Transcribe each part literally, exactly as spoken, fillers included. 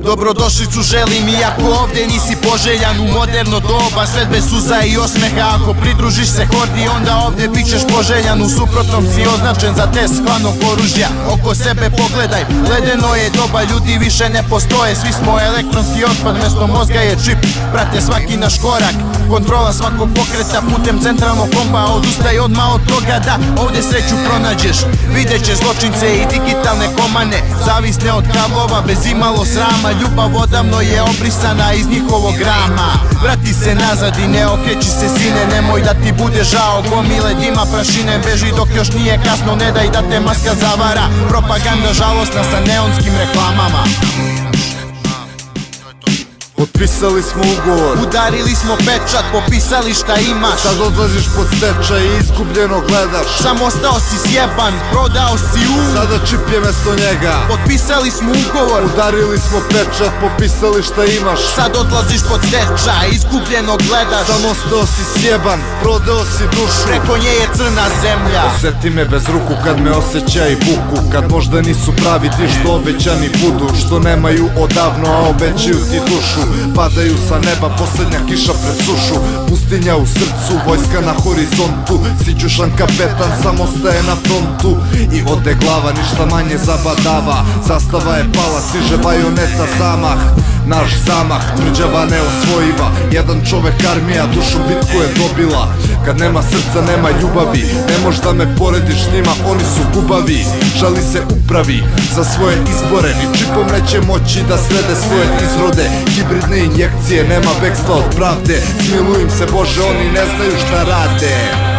Dobrodošlicu želim iako ovdje nisi poželjan. U moderno doba svet bez suza i osmeha. Ako pridružiš se hordi onda ovdje bit ćeš poželjan. U suprotnom si označen za test hladnog oružja. Oko sebe pogledaj, ledeno je doba, ljudi više ne postoje. Svi smo elektronski otpad, mjesto mozga je čip. Prate svaki naš korak, kontrola svakog pokreta putem centralnog kompa. Odustaj odmah od toga da ovdje sreću pronađeš. Vidjet ćeš zločince i digitalne komane, zavisne od kablova bez imalo srama. Ljubav odavno je obrisana iz njihovog rama. Vrati se nazad i ne okreći se sine, nemoj da ti bude žao gomile dima prašine. Beži dok još nije kasno, ne daj da te maska zavara. Propaganda žalosna sa neonskim reklamama. Potpisali smo ugovor, udarili smo pečat, popisali šta imaš. Sad odlaziš pod stečaj i izgubljeno gledaš. Samo ostao si sjeban, prodao si um. Sada čip je mesto njega. Potpisali smo ugovor, udarili smo pečat, popisali šta imaš. Sad odlaziš pod stečaj, izgubljeno gledaš. Samo ostao si sjeban, prodao si dušu. Preko nje je crna zemlja. Osjeti me bez ruku kad me osjećaj buku. Kad možda nisu pravi ti što obećani budu. Što nemaju odavno a obećaju ti dušu. Padaju sa neba posljednja kiša pred sušu. Pustinja u srcu, vojska na horizontu. Sićušan kapetan sam ostaje na frontu. I ode glava, ništa manje zabadava. Zastava je pala, stiže bajoneta zamah. Naš zamah, tvrđava neosvojiva. Jedan čovek armija, dušu bitku je dobila. Kad nema srca, nema ljubavi. Ne možeš da me porediš s njima, oni su gubavi. Žali se upravi za svoje izbore. Ni čipom neće moći da srede svoje izrode. Hibridne injekcije, nema bekstva od pravde. Smiluj im se Bože, oni ne znaju šta rade.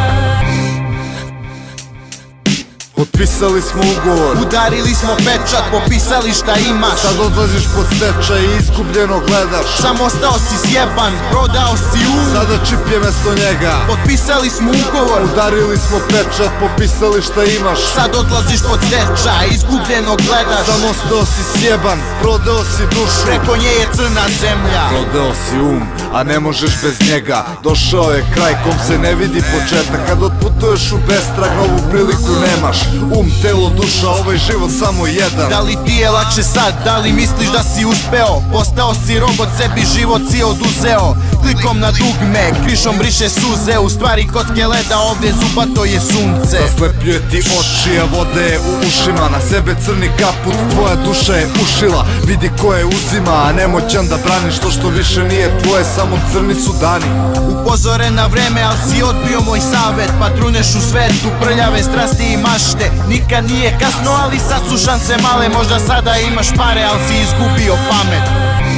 Potpisali smo ugovor, udarili smo pečat, popisali šta imaš. Sad odlaziš pod stečaj i izgubljeno gledaš. Samo ostao si sjeban, prodao si um. Sada čip je mesto njega. Potpisali smo ugovor, udarili smo pečat, popisali šta imaš. Sad odlaziš pod stečaj, izgubljeno gledaš. Samo ostao si sjeban, prodao si dušu. Preko nje je crna zemlja. Prodao si um, a ne možeš bez njega. Došao je kraj kom se ne vidi početak. Kad otputuješ u bestrag, novu priliku nemaš. Um, telo, duša, ovaj život samo jedan. Da li ti je lakše sad, da li misliš da si uspeo? Postao si robot, sebi život si oduzeo. Klikom na dugme, krišom briše suze. U stvari kocke leda, ovdje zubato je sunce. Zaslepljuje ti oči, a vode je u ušima. Na sebe crni kaput, tvoja duša je ušila. Vidi ko je uzima, a nemoćan da braniš. To što više nije tvoje, samo crni su dani. Upozore na vreme, al si odbio moj savjet. Patruneš u svetu, prljave strasti i mašte. Nikad nije kasno, ali sad su šanse male. Možda sada imaš pare, al si izgubio pamet.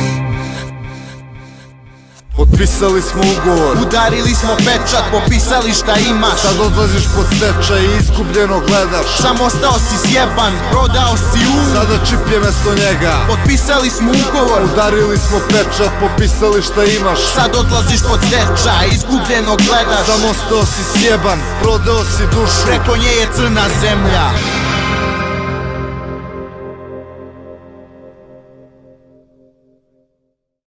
Potpisali smo ugovor, udarili smo pečat, popisali šta imaš. Sad odlaziš pod stečaj i izgubljeno gledaš. Samo ostao si sjeban, prodao si um. Sada čip je mesto njega. Potpisali smo ugovor, udarili smo pečat, popisali šta imaš. Sad odlaziš pod stečaj, izgubljeno gledaš. Samo ostao si sjeban, prodao si dušu. Preko nje je crna zemlja.